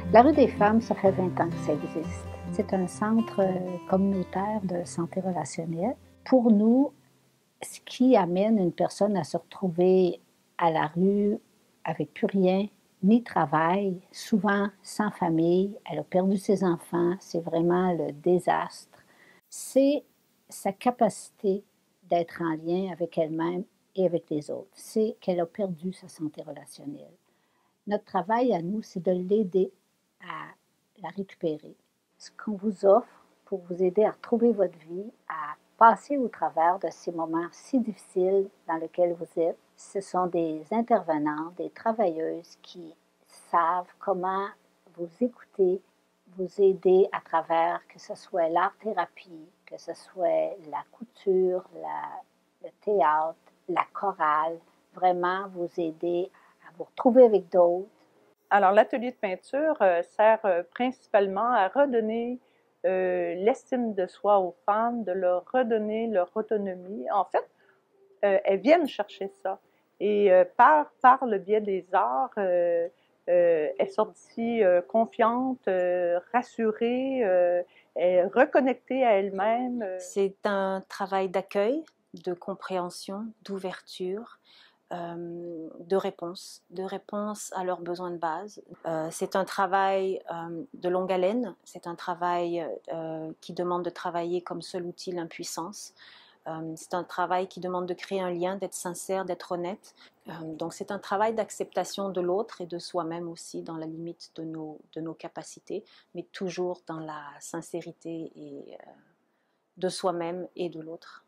La rue des femmes, ça fait 20 ans que ça existe. C'est un centre communautaire de santé relationnelle. Pour nous, ce qui amène une personne à se retrouver à la rue avec plus rien, ni travail, souvent sans famille, elle a perdu ses enfants, c'est vraiment le désastre, c'est sa capacité d'être en lien avec elle-même et avec les autres. C'est qu'elle a perdu sa santé relationnelle. Notre travail à nous, c'est de l'aider à la récupérer. Ce qu'on vous offre pour vous aider à retrouver votre vie, à passer au travers de ces moments si difficiles dans lesquels vous êtes, ce sont des intervenants, des travailleuses qui savent comment vous écouter, vous aider à travers que ce soit l'art-thérapie, que ce soit la couture, le théâtre, la chorale, vraiment vous aider à vous retrouver avec d'autres. Alors, l'atelier de peinture sert principalement à redonner l'estime de soi aux femmes, de leur redonner leur autonomie. En fait, elles viennent chercher ça. Et par le biais des arts, elles sortent d'ici confiantes, rassurées, reconnectées à elles-mêmes. C'est un travail d'accueil, de compréhension, d'ouverture, de réponse à leurs besoins de base. C'est un travail de longue haleine, c'est un travail qui demande de travailler comme seul outil l'impuissance. C'est un travail qui demande de créer un lien, d'être sincère, d'être honnête. Donc c'est un travail d'acceptation de l'autre et de soi-même aussi dans la limite de nos capacités, mais toujours dans la sincérité et, de soi-même et de l'autre.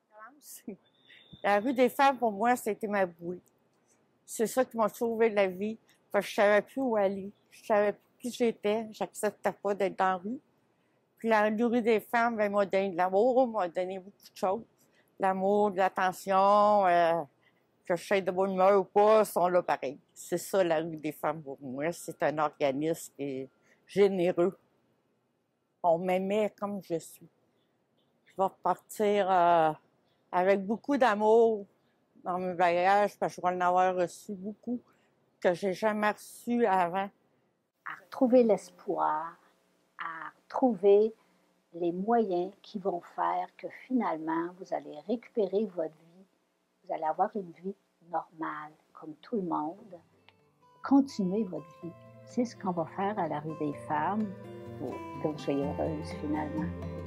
La rue des femmes, pour moi, c'était ma bouée. C'est ça qui m'a sauvé la vie. Parce que je savais plus où aller. Je savais plus qui j'étais. J'acceptais pas d'être dans la rue. Puis la rue des femmes, ben, m'a donné de l'amour, m'a donné beaucoup de choses. L'amour, de l'attention, que je sois de bonne humeur ou pas, sont là pareil. C'est ça, la rue des femmes, pour moi. C'est un organisme qui est généreux. On m'aimait comme je suis. Je vais repartir avec beaucoup d'amour dans mes bagages, parce que je vais en avoir reçu beaucoup que j'ai jamais reçu avant. À retrouver l'espoir, à retrouver les moyens qui vont faire que finalement, vous allez récupérer votre vie, vous allez avoir une vie normale, comme tout le monde. Continuez votre vie. C'est ce qu'on va faire à la rue des femmes pour que vous soyez heureuse finalement.